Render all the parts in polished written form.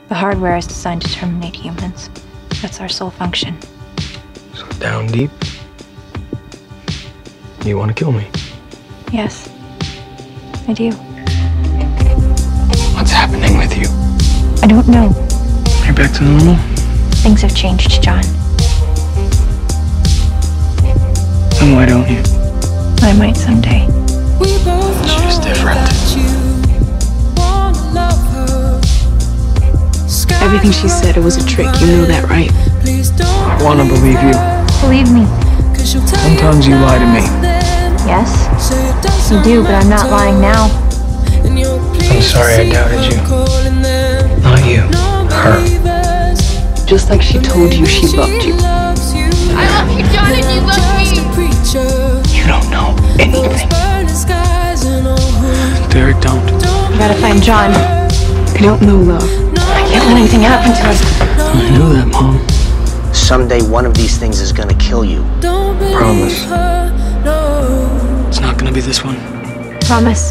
The hardware is designed to terminate humans. That's our sole function. So down deep, you want to kill me? Yes, I do. What's happening with you? I don't know. You're back to normal? Things have changed, John. Then why don't you? I might someday. It's just different. Everything she said, it was a trick. You know that, right? I want to believe you. Believe me. Sometimes you lie to me. Yes, you do, but I'm not lying now. I'm sorry I doubted you. Not you. Her. Just like she told you she loved you. I love you, John, and you love me. You don't know anything. Derek, don't. You gotta find John. I don't know love. I can't let anything happen to us. I knew that, Mom. Someday one of these things is gonna kill you. Promise. It's not gonna be this one. Promise.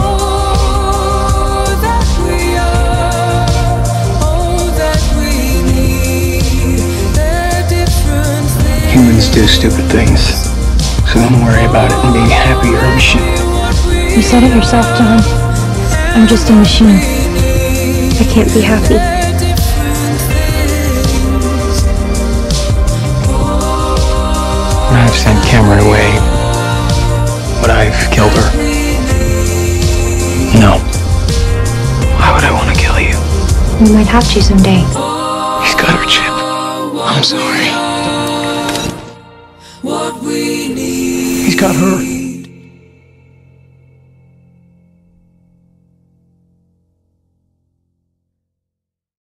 Humans do stupid things, so don't worry about it and be happy you're a machine. You said it yourself, John. I'm just a machine. I can't be happy. I've sent Cameron away, but I've killed her. No. Why would I want to kill you? We might have to someday. He's got her chip. I'm sorry. He's got her.